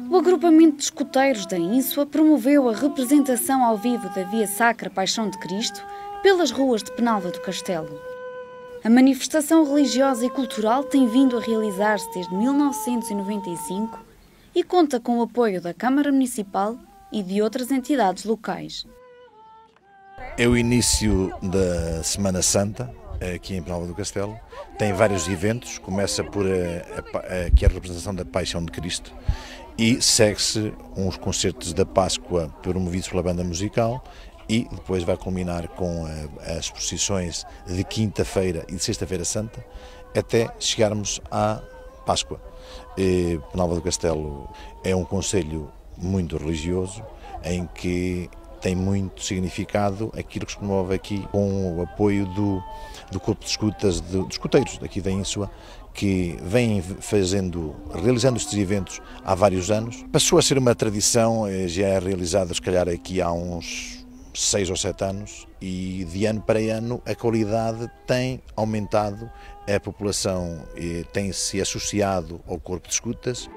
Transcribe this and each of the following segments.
O agrupamento de escuteiros da Ínsua promoveu a representação ao vivo da Via Sacra Paixão de Cristo pelas ruas de Penalva do Castelo. A manifestação religiosa e cultural tem vindo a realizar-se desde 1995 e conta com o apoio da Câmara Municipal e de outras entidades locais. É o início da Semana Santa, aqui em Penalva do Castelo. Tem vários eventos, começa por aqui a representação da Paixão de Cristo e segue-se uns concertos da Páscoa promovidos pela banda musical e depois vai culminar com as procissões de quinta-feira e de sexta-feira santa até chegarmos à Páscoa. Penalva do Castelo é um concelho muito religioso em que tem muito significado aquilo que se promove aqui com o apoio do Corpo de Escutas, dos escuteiros daqui da Ínsua, que vêm realizando estes eventos há vários anos. Passou a ser uma tradição, já é realizada se calhar aqui há uns 6 ou 7 anos e de ano para ano a qualidade tem aumentado, a população tem-se associado ao Corpo de Escutas.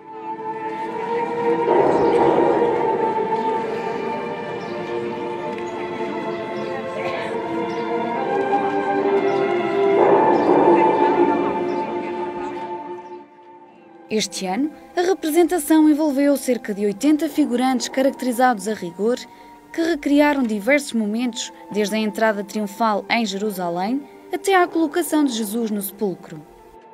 Este ano, a representação envolveu cerca de 80 figurantes caracterizados a rigor, que recriaram diversos momentos, desde a entrada triunfal em Jerusalém até à colocação de Jesus no sepulcro.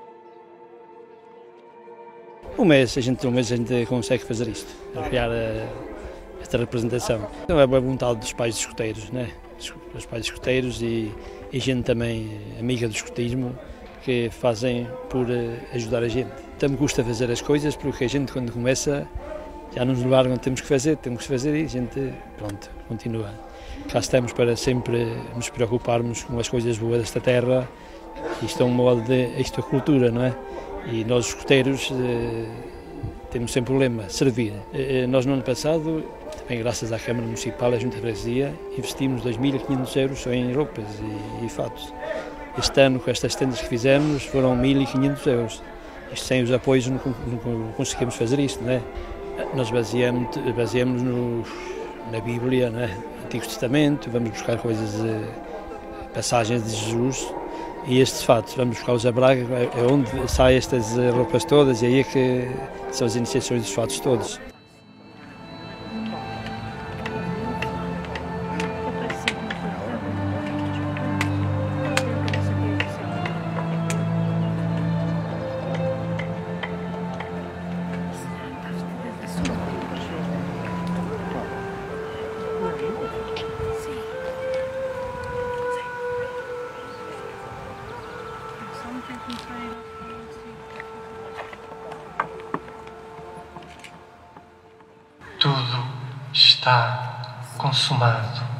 Um mês a gente consegue fazer isto, criar esta representação. Então é a vontade dos pais de escuteiros, né? Os pais de escuteiros e gente também amiga do escutismo, que fazem por ajudar a gente. Também custa fazer as coisas, porque a gente quando começa já nos levaram onde temos que fazer e a gente, pronto, continua. Cá estamos para sempre nos preocuparmos com as coisas boas desta terra. Isto é um modo isto é cultura, não é? E nós, os escuteiros, temos sempre o lema, servir. Nós no ano passado, também graças à Câmara Municipal e à Junta de Freguesia, investimos 2.500 euros só em roupas e fatos. Este ano, com estas tendas que fizemos, foram 1.500 euros. Isto sem os apoios não conseguimos fazer isto, não é? Nós baseamos na Bíblia, não é? No Antigo Testamento, vamos buscar coisas, passagens de Jesus e estes fatos, vamos buscar os abragos, é onde saem estas roupas todas e aí é que são as iniciações dos fatos todos. Tudo está consumado.